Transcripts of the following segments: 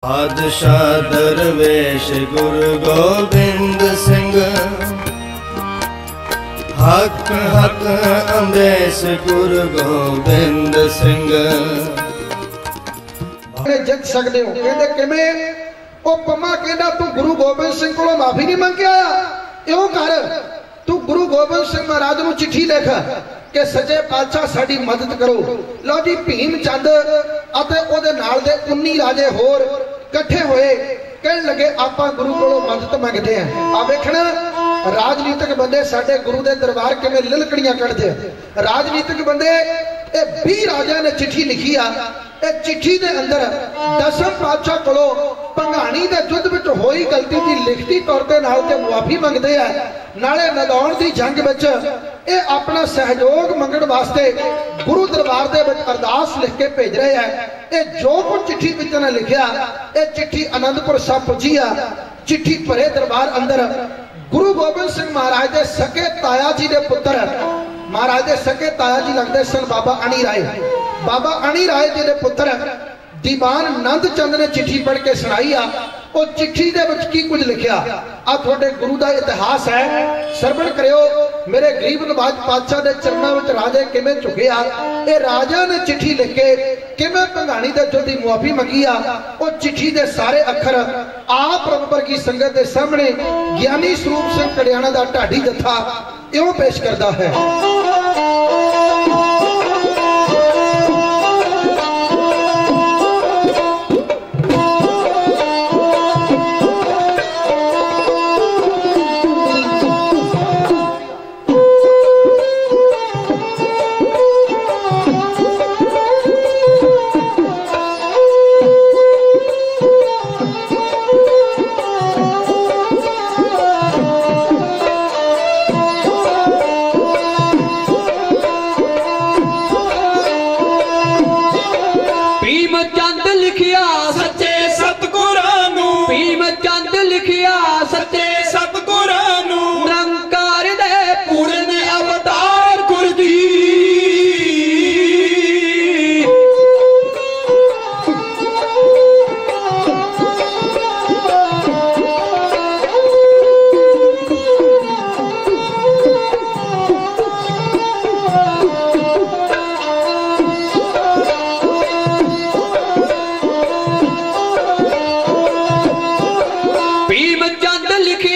बादशाह दरवेश गुरु गोबिंद सिंह, हक हक अंदेश गुरु गोबिंद सिंह। जित सकते हो कहते किवें? ओ पम्मा कहना तू गुरु गोबिंद सिंह को माफी नहीं मंग के आया? इउं कर, तू गुरु गोबिंद सिंह महाराज नूं चिट्ठी लिख कि सच्चे पातशाह साडी मदद करो। लो जी, भीम चंद अते ओदे नाल दे 19 राजे होर इकट्ठे होए, कहन लगे आपां गुरु कोलों मदद मंगदे हैं। आ वेखना राजनीतिक बंदे साडे गुरु दे दरबार किवें लिलकड़ियां कढदे। राजनीतिक बंदे 20 राजा ने चिट्ठी लिखी आ। चिट्ठी दे अंदर 10वें पातशाह कोलों भंगाणी दे युद्ध विच होई गलती दी लिखती तौर ते नाल ते मुआफी मंगदे आ। नाले नदौण दी जंग विच ये अपना सहयोग मंगण वास्ते गुरु दरबार दे विच अरदास लिख के भेज रहे हैं। ये जो कुछ चिट्ठी विच ने लिखिया, ये चिट्ठी आनंदपुर साहब पुजी आ। चिट्ठी भरे दरबार अंदर गुरु गोबिंद सिंह महाराज दे सके ताया जी दे पुत्र, महाराज दे सके ताया जी लगदे सन बाबा अणी राय। बाबा अणी राय जी दे पुत्र दीवान नंद चंद ने चिट्ठी पढ़ के सुनाई आ। और चिट्ठी दे विच की कुछ लिखिया आ तुहाडे गुरु दा इतिहास है, सरवण करियो। मेरे गरीब नवाज पातशाह दे चरनां विच राजे किवें झुके आ। ये राजा ने चिट्ठी लिख के किवें भंगाणी दे युद्ध दी मुआफी मंगी आ। और चिट्ठी दे सारे अखर आप रब वर्गी संगत दे सामने ज्ञानी स्वरूप सिंह कड़ियाणा दा ढाडी जत्था इउं पेश करदा है। भीम चंद लिखिया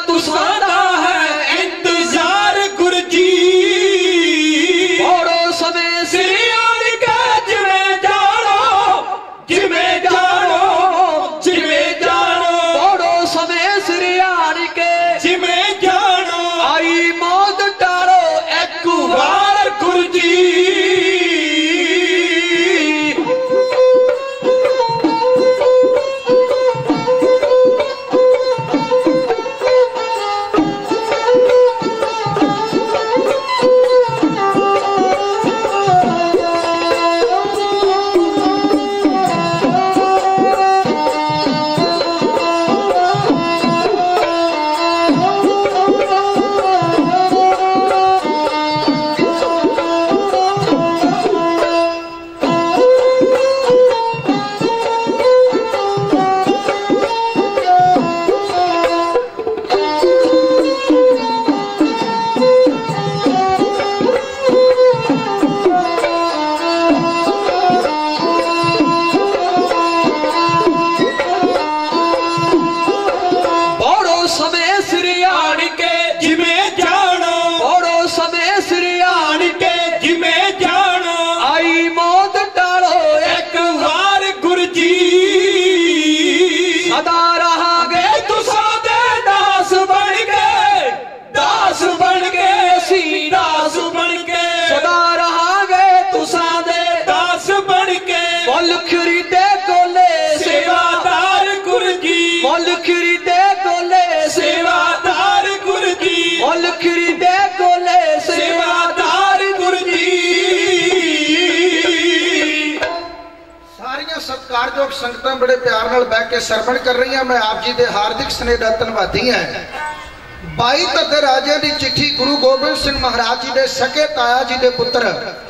तुसां दा है इंतजार गुरजी पौड़ो समय सिर आन के जिवें जानो पौड़ो समय सिर आन के जिवें जानो आई मौत टालो एक बार गुरजी सत्कारयोग संगतां बड़े प्यार नाल बैठ के सरवण कर रही हैं। मैं आप जी दे हार्दिक स्नेह दा धन्नवादी हां। 22 धरते राजे की चिट्ठी गुरु गोबिंद सिंह महाराज जी दे सके ताया जी दे पुत्र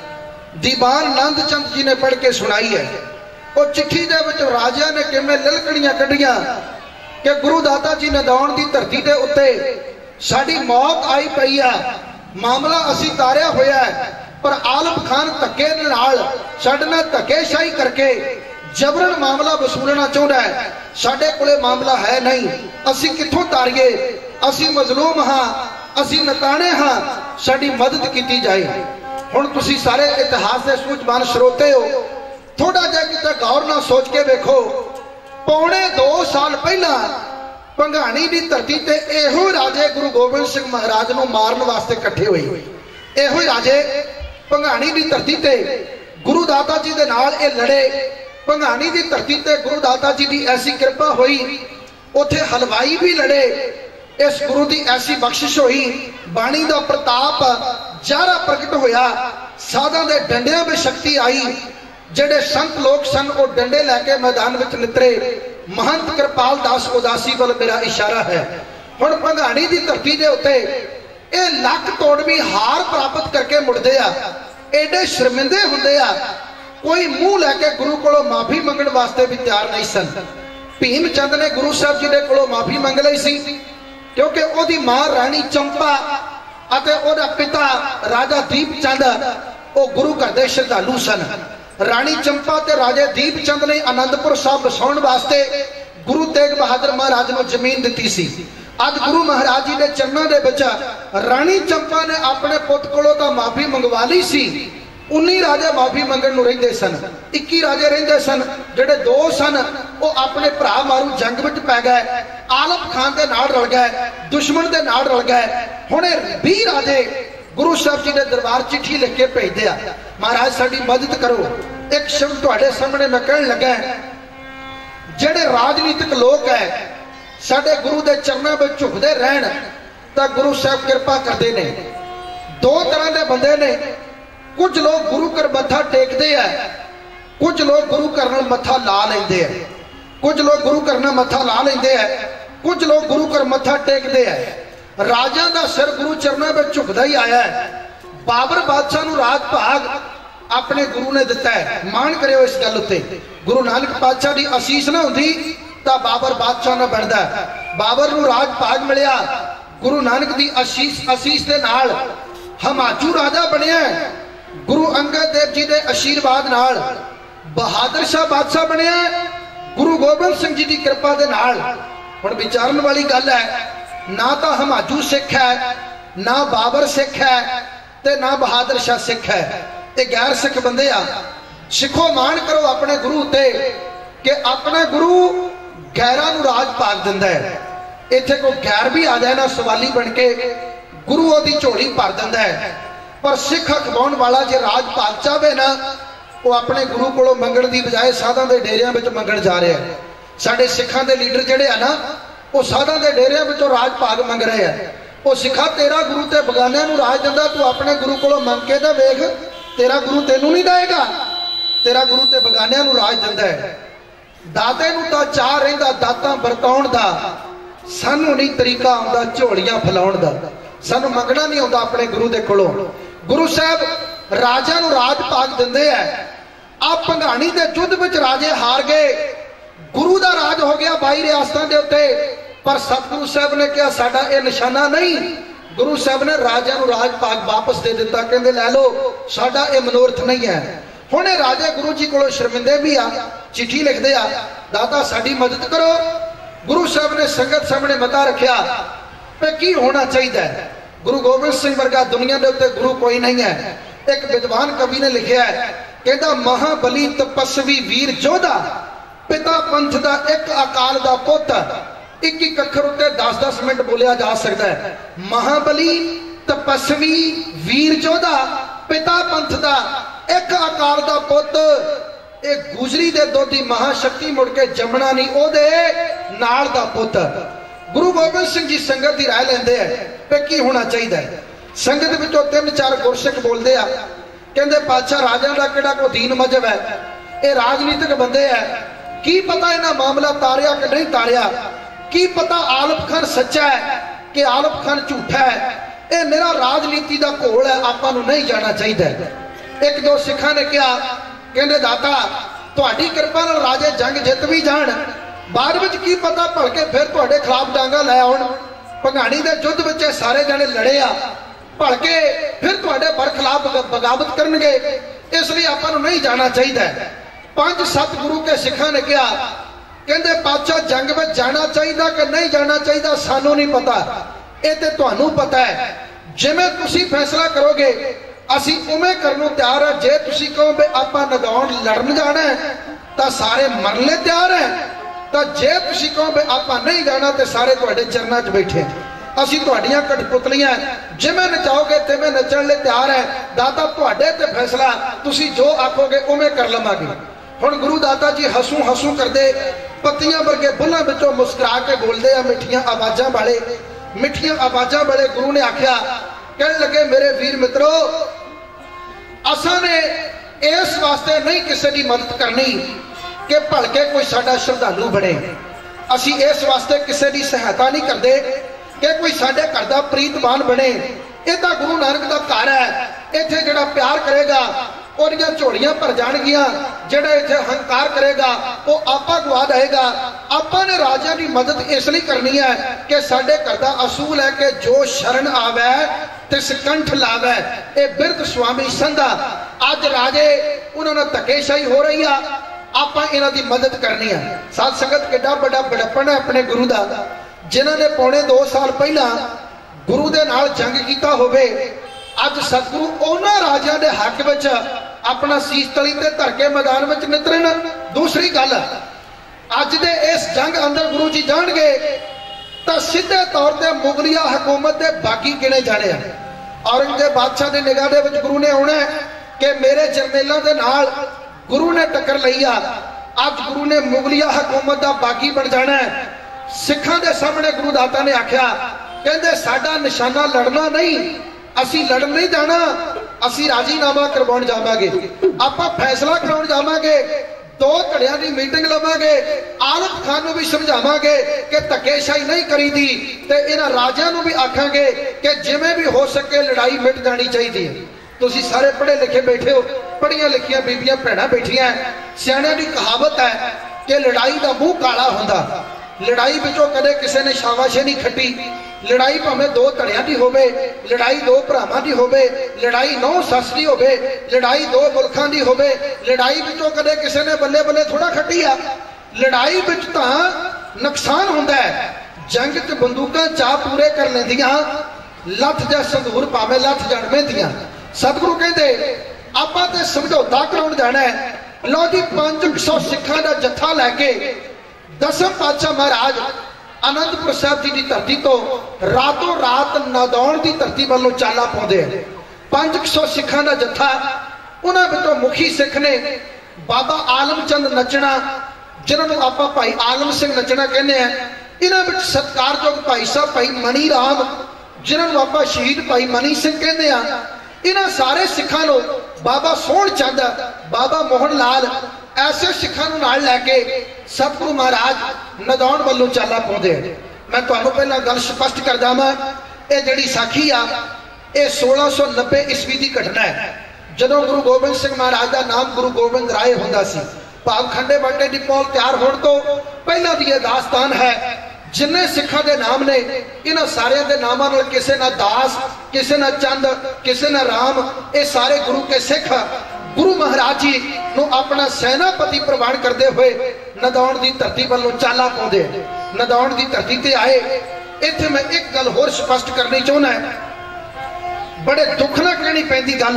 दीवान नंद चंद जी ने पढ़ के सुनाई है। वो चिट्ठी दे विच राजा ने किवें ललकड़ियां कढ़ियां कि गुरु दाता जी नदौण दी धरती दे उत्ते साडी मौत आई पई है, मामला असी तारिया होया है, पर आलम खान धक्के नाल साडे नाल धक्केशाही करके जबरन मामला वसूलना चाहता है। साडे कोले मामला है नहीं, असी कित्थों तारीए, असी मजलूम हाँ, असी नताने हाँ, साडी मदद की जाए। हुण तुसी सारे इतिहास के सूझवान श्रोते हो, थोड़ा जिहा किते गौर नाल सोच के देखो। पौने 2 साल पहला भंगाणी की धरती ते इहो राजे गुरु गोबिंद सिंह महाराज नूं मारन वास्ते इकट्ठे होए। इहो राजे भंगाणी की धरती ते गुरु दाता जी दे नाल ए लड़े। भंगाणी की धरती ते गुरु दाता जी की ऐसी कृपा हुई, उथे हलवाई भी लड़े। इस गुरु की ऐसी बख्शिश हुई, बाणी का प्रताप जारा प्रगट होया, साधां दे डंडियां में शक्ति आई। जेडे संत लोग सन वो डंडे लैके मैदान में नितरे। महंत कृपाल दास उदासी वाल मेरा इशारा है। हुण भंगाणी की धरती के उत्ते ये लक तोड़वी हार प्राप्त करके मुड़दे आ, एडे शर्मिंदे हुंदे आ, कोई मुंह लैके गुरु कोलों माफी मंगण वास्ते भी तैयार नहीं सन। भीम चंद ने गुरु साहब जी दे कोलों माफी मंग लई सी, क्योंकि ओदी मां रानी चंपा अते ओदा पिता राजा दीप चंद वो गुरु घर दे श्रद्धालु सन। रानी चंपा ते राजे दीप चंद ने आनंदपुर साहब बसाउण वास्ते गुरु तेग बहादुर महाराज नूं जमीन दित्ती सी। अज गुरु महाराज जी ने चरणों के बच्चा रानी चंपा ने अपने पुत कोलों तां माफी मंगवा ली सी। 19 राजे माफी मंगण नूं रहिंदे सन, 21 राजे रहिंदे सन। जेडे 2 सन वो अपने भरा मारू जंग विच पै गए, आलम खान दे नाल रल गए, दुश्मन दे नाल रल गए। हुण 20 राजे गुरु साहब जी ने दरबार चिट्ठी लिख के भेजदे आ, महाराज साडी मदद करो। एक शब्द तुहाडे सामने मैं कहण लगा, जेडे राजनीतिक लोग है साडे गुरु दे चरणों में झुकदे रहन तां गुरु साहब कृपा करदे ने। 2 तरह के बंदे ने, कुछ लोग गुरु घर मत्था टेकते हैं, कुछ लोग गुरु घर नाल मत्था ला लेंदे हैं। कुछ लोग गुरु घर नाल मत्था ला लेंदे हैं, कुछ लोग गुरु घर मत्था टेकते हैं। राजा का सिर गुरु चरणों में झुकदा ही आया है। बाबर बादशाह नूं राज भाग अपने गुरु ने दिता है, मान करियो इस गल उत्ते। गुरु नानक पातशाह की आसीस ना हुंदी तां बाबर बादशाह ना बनदा। बाबर नूं राज भाग मिलिया, गुरु नानक की आसीस दे नाल हमाचू राजा बनिया। गुरु अंगद देव जी के आशीर्वाद नाल बहादुर शाह बादशाह बनिया, गुरु गोबिंद सिंह जी की कृपा दे नाल। हुण विचारन वाली गल है, ना तो हमाजू सिख है, ना बाबर सिख है, ते ना बहादुर शाह सिख है। ये गैर सिख बंदे आ। सिखो मान करो अपने गुरु ते कि अपना गुरु गैरां नूं राज पाग दिंदा है। इत्थे कोई गैर भी आ जाए ना सवाली बन के गुरु ओदी झोली भर दिंदा है। पर सिख अखवाउण वाला जे राज पाग चाहे ना वो अपने गुरु कोलों मंगण दी बजाय साधां दे डेरियां विच मंगण जा रहा है। साडे सिखां दे लीडर जिहड़े आ ना वो साधां दे डेरियां विचों राज पाग मंग रहे हैं। वो सिखा तेरा गुरु ते बगानियां नूं राज दिंदा, तू अपने गुरु कोलों मंग के ते वेख, तेरा गुरु तेनू नहीं देगा। तेरा गुरु ते बगानियां नूं राज दिंदा है। दाते नूं तां चाह रहिंदा दातां वरताउण दा, सानू नहीं तरीका आउंदा झोलियां फैलाउण दा। सानू मंगना नहीं आउंदा अपने गुरु दे कोलों। गुरु साहब राजा नूं राज पाग दिंदे है। आ भंगाणी दे युद्ध विच राजे हार गए, गुरु दा राज हो गया 22 रियासतां दे उत्ते। पर सतगुरु साहब ने कहा साडा ये निशाना नहीं। गुरु साहब ने राजा नूं राज पाग वापस दे दिता, कहंदे लै लो, साडा ये मनोरथ नहीं है। हुण राजे गुरु जी कोलों शर्मिंदे भी आ, चिट्ठी लिखदे आ, दाता साडी मदद करो। गुरु साहब ने संगत सामने मता रखिया पे की होना चाहिए। गुरु गोबिंद सिंह वर्गा दुनिया के उत्ते गुरु कोई नहीं है। एक विद्वान कवि ने लिखा है, कहता महाबली तपस्वी वीर जोधा, पिता पंथ दा एक अकाल दा पुत। एक एक अखर उत्ते 10-10 मिनट बोलिया जा सकता है। महाबली तपस्वी वीर जोधा, पिता पंथ दा एक अकाल दा पुत। एक गुजरी दे दोधी महाशक्ति मुड़ के जमना नहीं ओदे नाल दा पुत। गुरु गोबिंद सिंह जी संगत की राय लेंदे है पे की होना चाहिए। संगत विचों 3-4 गुरसिख बोलते आ, कहते पातशाह राजा का किहड़ा कोई दीन मजहब है, ये राजनीतिक बंदे है, की पता इन्हां मामला तारिया कि नहीं तारिया, की पता आलम खान सच्चा है कि आलम खान झूठा है। ये मेरा राजनीति का घोल है, आपां नूं नहीं जाना चाहिए। एक दो सिखां ने कहा, कहते दाता तुहाडी किरपा नाल राजे जंग जित भी जाण, बाद विच की पता भलके फिर तुहाडे खिलाफ डांगा लै आउण। भंगाणी दे युद्ध विच सारे जने लड़े आ, भलके फिर तुहाडे बरखिलाफ बगावत करनगे, इसलिए आपां नूं नहीं जाना चाहिए। 5-7 गुरु के सिखां ने कहा, कहते पातशाह जंग में जाना चाहिए कि नहीं जाना चाहिए सानू नहीं पता, ये तो तुहानू पता है। जिवें तुसीं फैसला करोगे असी उवें करनों तैयार है। जे तुसीं कहो भी आपां नगाउण लड़न जाना है तो सारे मरने तैयार है, तो जे तुसीं कहो भी आपां नहीं जाना तो सारे तुहाडे चरनां 'च बैठे। असी तुहाडियां कठपुतलियां जिवें नचाओगे तिवें नचण लई तैयार है। दाता तुहाडे ते फैसला, तुसीं जो आखोगे उवें कर लवांगे। हुण गुरु दाता जी हसूं हसूं करदे पत्तियां वर्गे बुल्लां विचों मुस्कुरा के बोलदे आ, मिठियां आवाज़ां वाले। मिठियां आवाज़ां वाले गुरु ने आख्या, कहने लगे मेरे वीर मित्रों, असां ने इस वास्ते नहीं किसी की मदद करनी कि भलके कोई साडा श्रद्धालु बने। असी इस वास्ते किसी की सहायता नहीं करते कि कोई साडे घर दा प्रीतमान बने। ये तो गुरु नानक दा घर है, इत्थे जिहड़ा प्यार करेगा ओदियां झोलियां भर जाणगियां, जिहड़ा इत्थे हंकार करेगा वो आपा गवा देगा। आपां ने राजियां की मदद इसलिए करनी है कि साडे घर दा असूल है कि जो शरण आवे तिस कंठ लावे। ये बिरध स्वामी संधा। अज राजे उन्होंने धक्केशाही हो रही है, आपां इन्हां दी मदद करनी है। साध संगत किड्डा बड़ा बड़प्पन है अपने गुरु दा, जिन्हां ने पौने 2 साल पहला गुरु दे नाल जंग कीता होवे। अज सतगुरु उन्हां राजियां दे हक विच अपना सीस तली ते धर के मैदान विच नितरन। दूसरी गल, अज दे इस जंग अंदर गुरु जी जाणगे तां सीधे तौर ते मुगलिया हुकूमत दे बाकी गिने जाने आ। औरंगजेब बादशाह दी निगाह दे विच गुरु ने आउणा कि मेरे जरनेलां दे नाल गुरु ने टक्कर लई आ। अज गुरु ने मुगलिया हुकूमत दा बागी बन जाना है। सिखां दे सामने गुरु दाता ने आख्या, कहंदे साडा निशाना लड़ना नहीं, असी लड़न नहीं जाना, असी राजीनामा करवाउण जावांगे, आपां फैसला कराउण जावांगे, 2 धड़ियां दी मीटिंग लवांगे, आलम खान नूं भी समझावांगे कि धक्केशाही नहीं करीदी, ते इन्हां राजियां नूं भी आखांगे कि जिवें भी हो सके लड़ाई मिट जानी चाहिए। तुसीं सारे पढ़े लिखे बैठे हो, पढ़ियां लिखियां बीबियां भैणां बैठियां, सियाणियां दी कहावत है कि लड़ाई दा मूँह काला हुंदा। लड़ाई विचों कदे किसी ने शाबाशी नहीं खट्टी। लड़ाई भावें 2 धड़ियां दी होवे, लड़ाई 2 भरावां दी होवे, लड़ाई 9 सस दी होवे, लड़ाई 2 मुल्खां दी होवे, लड़ाई विचों कदे किसी ने बल्ले बल्ले थोड़ा खट्टी आ। लड़ाई विच तां नुकसान हुंदा है जंग च बंदूकां चाह पूरे कर लेंदियां, लठ जा संदूर भावें लठ जाण मेंदियां। सतगुरु कहते आपां ते समझौता कराउण जाना है। लो जी 500 सिखां दा जत्था लैके दसम पातशाह महाराज आनंदपुर साहिब जी की धरती तो रातों रात नादौण की धरती वालों चाला पाउंदे हैं। 500 सिखां दा जत्था, उन्हां विचों मुखी सिख ने बाबा आलमचंद नचना, जिन्होंने आपां भाई आलम सिंह नचना कहने हैं। इन्हां विच सत्कारयोग भाई साहब भाई मनी राम, जिन्होंने आपां शहीद भाई मनी सिंह कहने हैं। इन्हां सारे सिखां नूं बाबा सोहण चंद, बाबा मोहन लाल ऐसे सिखां नूं नाल लैके सतगुरु महाराज नदौण वालों चाला पाउंदे हैं। मैं तुहानूं पहलां गल स्पष्ट कर जावां, ये जिहड़ी साखी आ ये 1690 ईस्वी की घटना है, जदों गुरु गोबिंद सिंह महाराज का नाम गुरु गोबिंद राय हुंदा सी। भाव खंडे बाटे की पौल तैयार होने तो पहला दी दास्तान है। जिन्ने सिखा के नाम ने इन्हां सारियां दे नामां नाल किसे ना दास, किसे ना चंद, किसे ना राम, ये सारे गुरु के सिख गुरु महाराज जी नूं अपना सेनापति प्रवान करते हुए नदौण की धरती वालों चाला पाउंदे। नदौण की धरती ते आए। इत्थे मैं एक गल होर स्पष्ट करनी चाहुंदा है, बड़े दुख नाल कहनी पैंदी गल।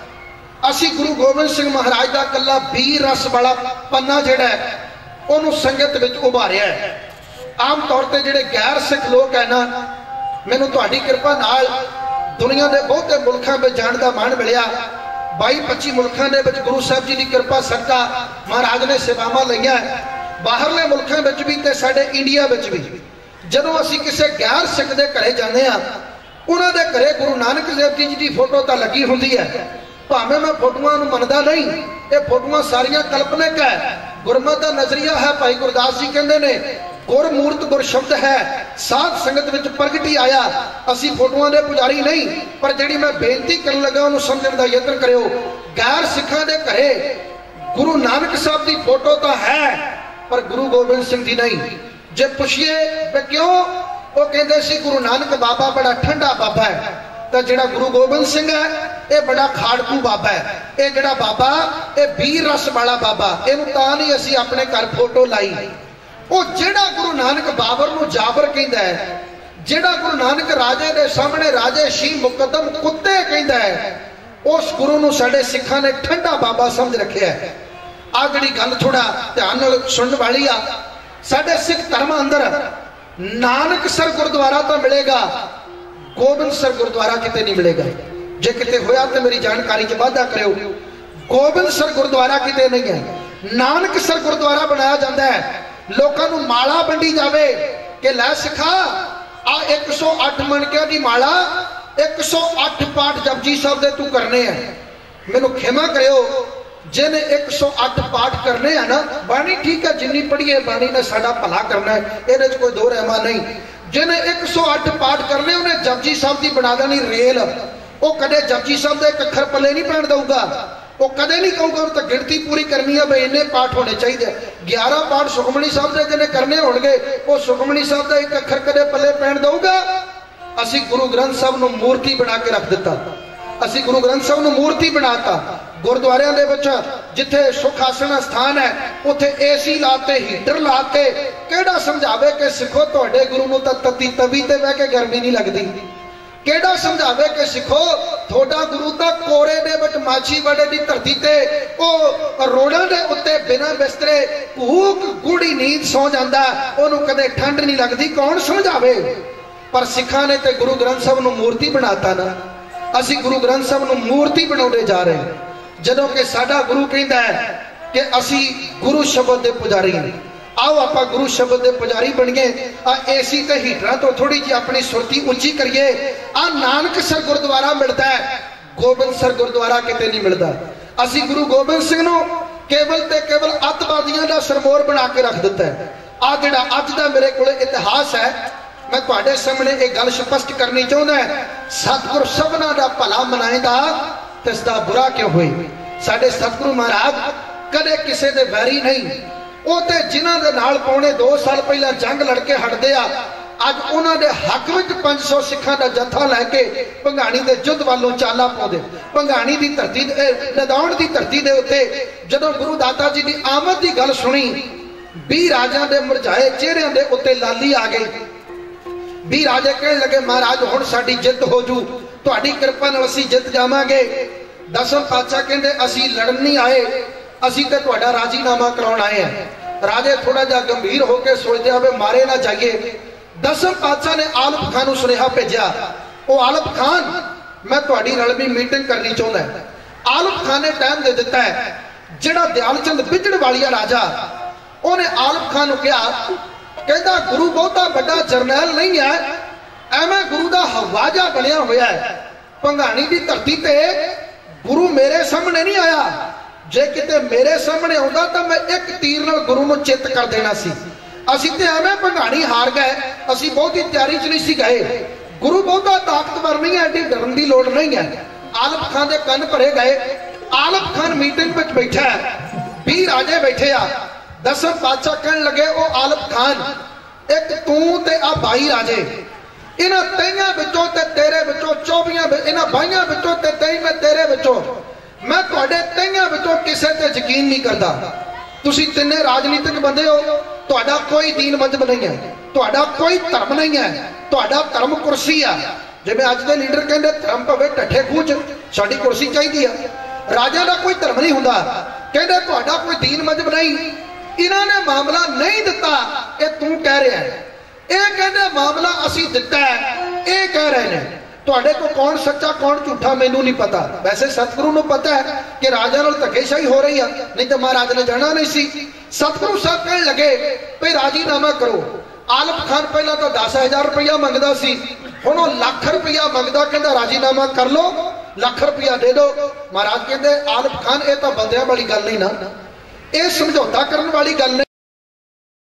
असी गुरु गोबिंद सिंह महाराज का कला 20 रस वाला पन्ना जिहड़ा है उहनूं संगत विच उभारिया है। आम तौर पर जिहड़े गैर सिख लोग है ना, मैनूं तुहाडी किरपा नाल दुनिया के बहुते मुल्कां में जाण दा मान मिलिया। 22-25 मुल्कां दे विच गुरु साहब जी की किरपा सदका महाराज ने सेवावां लईआं। बाहरले मुल्कां विच भी ते साडे इंडिया विच भी जदों असीं किसी गैर सिख दे घरे जांदे आ, उन्हां दे घरे गुरु नानक देव जी की फोटो तो लगी हुंदी है। भावें मैं फोटोआं नूं मनदा नहीं, ये फोटोआं सारियां कल्पनिक है। गुरमत का नजरिया है। भाई गुरदास जी कहते ने गुरमूर्त गुर शब्द है, साध संगत विच प्रगट ही आया। असी फोटोआं दे पुजारी नहीं, पर जिहड़ी मैं बेनती करन लगा उन्हें समझण दा यतन करियो। गैर सिखां दे घरे गुरु नानक साहब की फोटो तो है, पर गुरु गोबिंद सिंह जी नहीं। जे पुछिए क्यों, वो कहते सी गुरु नानक बाबा बड़ा ठंडा बाबा है, तो जिहड़ा गुरु गोबिंद सिंह है ये बड़ा खाड़कू बाबा है। ये जिहड़ा बाबा ये 20 रस वाला बाबा, इहनूं तां नहीं असीं अपने घर फोटो लाई। वो जिहड़ा गुरु नानक बाबर नूं जाबर कहंदा है, जिहड़ा गुरु नानक राजे दे सामने राजे शी मुकदम कुत्ते कहंदा है, उस गुरु नूं साडे सिखां ने ठंडा बाबा समझ रखिया है। आ जिहड़ी गल थोड़ा ध्यान नाल सुनन वाली आ। साडे सिख धर्म अंदर नानकसर गुरुद्वारा तो मिलेगा, गोबिंदसर गुरुद्वारा किते नहीं मिलेगा। जे किते होया तो मेरी जानकारी च वाधा करियो। गोबिंदसर गुरुद्वारा किते नहीं है, नानकसर गुरुद्वारा बनाया जाता है। लोगों को माला वंडी जावे कि लै सिखा आ 108 मणकियां दी माला, 108 पाठ जपजी साहब दे तू करने हैं। मैनू खेमा करियो, जिन्हें 108 पाठ करने हैं ना, बाणी ठीक है जिन्नी पढ़ी है बाणी ने साडा भला करना है, ये कोई दो रहमा नहीं। जिन्हें 108 पाठ करने उन्हें जपजी साहब की बना देनी रेल। वो कदे जपजी साहब का एक अखर पले नहीं पैण दूंगा, वो कदे नहीं कहूगा तो गिनती पूरी करनी है भाई इन्ने पाठ होने चाहिए। 11 पाठ सुखमणी साहब के जिन्हें करने होंगे, वो सुखमणी साहब का एक अखर कदे पले पैण दूंगा। असी गुरु ग्रंथ साहब नूं मूर्ति बना के रख दिता। असी गुरु ग्रंथ साहब नूं मूर्ति बनाता। गुरुद्वारियां दे विच जिथे सुख आसन स्थान है उत्थे एसी लाते, हीटर लाते। केड़ा समझावे कि सिखो तुहाडे गुरु नूं तां तत्ती तवी ते बह के गर्मी नहीं लगदी। केड़ा समझावे कि सिखो थोड़ा गुरु तां कोरे दे विच माछीवाड़े दी धरती ते ओ रोड़ां दे उत्ते बिना बिस्तरे भूख गूढ़ी नींद सौ जांदा, ओनूं कदे ठंड नहीं लगदी। कौन समझावे? पर सिखां ने ते गुरु ग्रंथ साहब नूं मूर्ति बनाता ना। असी गुरु ग्रंथ साहब नूं मूर्ति बनाउंदे जा रहे हैं, जदों कि साडा गुरु कहंदा है कि असी गुरु शब्द दे पुजारी हैं। आओ आप गुरु शब्द के पुजारी बनिए। एसी ते हीटर तो थोड़ी जी अपनी सुरती उच्ची करिए। आ नानकसर गुरुद्वारा मिलता है, गोबिंदसर गुरुद्वारा किते नहीं मिलता। असी गुरु गोबिंद सिंह नूं केवल ते केवल अतवादियों का सरमोर बना के रख दिता है। आ जिहड़ा अज दा मेरे कोल इतिहास है, मैं तुहाडे सामने एक गल स्पष्ट करनी चाहुंदा है। सतगुरु सबना दा भला मनाएगा ते इसदा बुरा क्यों होए। साडे सतगुरु महाराज कदे किसी दे वैरी नहीं। वो तो जिन्हां दे नाल पौने 2 साल पहला जंग लड़के हटदे आ, अज उन्हां दे हक विच 500 सिखां दा जत्था लैके भंगाणी दे युद्ध वालों चाला पाउंदे। भंगाणी दी धरती नदौण दी धरती दे उत्ते जदों गुरु दाता जी दी आमद दी गल सुनी, 20 राजां दे मुरझाए चेहरिਆਂ दे उत्ते लाली आ गई। भी राजे कहने लगे महाराज हुण साडी जित हो जू, तुहाडी कृपा नाल असीं जित जावांगे। दसम पातशाह कहंदे असीं लड़न नहीं आए, असीं ते तुहाडा राजीनामा कराउण आए हैं। राजे थोड़ा जिहा गंभीर होकर सोचदे आ वे मारे ना जाइए। दसम पातशाह ने आलम खान नूं सुनेहा भेजिया, ओ आलम खान मैं तुहाडी नाल भी मीटिंग करनी चाहुंदा है। आलम खान ने टाइम दे दिता है। जिहड़ा दयालचंद बिजड़ वालिया राजा उन्हें आलम खान नूं कहा, कहंदा गुरु बहुता बड़ा जरनैल नहीं है, एवें गुरु दा हवाजा बनिया होया है। भंगाणी दी धरती ते गुरु मेरे सामने नहीं आया, जे किते मेरे सामने आउंदा तां मैं एक तीर नाल गुरु नूं चित कर देना सी। असीं ते एवें भंगाणी हार गए, असीं बहुती तैयारी च नहीं सी गए। गुरु बहुता ताकतवर नहीं है, एडी डरन दी लोड़ नहीं है। आलम खान दे कन्न भरे गए। आलम खान मीटिंग में बैठा है, 20 राजे बैठे आ। दसम पातशाह कहने लगे ओ आलम खान, एक तू ते आ 22 राजे, इन्हां 23 विचों ते तेरे विचों 24 इन्हां 22 विचों ते 23 मैं तेरे विचों, मैं तुहाडे 23 विचों किसे ते यकीन नहीं करदा। तुसीं तिन्ने राजनीतिक बंदे हो, तुहाडा कोई दीन मजहब नहीं है, तुहाडा कोई धर्म नहीं है, तुहाडा धर्म कुर्सी है। जिवें अज दे लीडर कहंदे धर्म भवे ढट्ठे खूह च, साडी कुर्सी चाहिदी है। राजा का कोई धर्म नहीं हुंदा, कहंदे तुहाडा कोई दीन मजहब नहीं। इन्हां ने मामला नहीं दिता, ये तू कह रहा है। ये कहंदे मामला असीं दिता है, ये कह रहे हैं। तुहाडे को कौन सच्चा कौन झूठा मैनू नहीं पता। वैसे सतगुरु नूं पता है कि राजा नाल धक्केशाही हो रही है, नहीं तो महाराज ने जाना नहीं सी। सतगुरु साहब कहने लगे भाई राजीनामा करो। आलम खान पहला तो 10,000 रुपया मंगदा सी, हुण वो लाख रुपया मंगदा, कहंदा राजीनामा कर लो, लाख रुपया दे दो। महाराज कहंदे आलम खान ये तो बंदियां वाली गल नहीं ना, ये समझौता करने वाली गल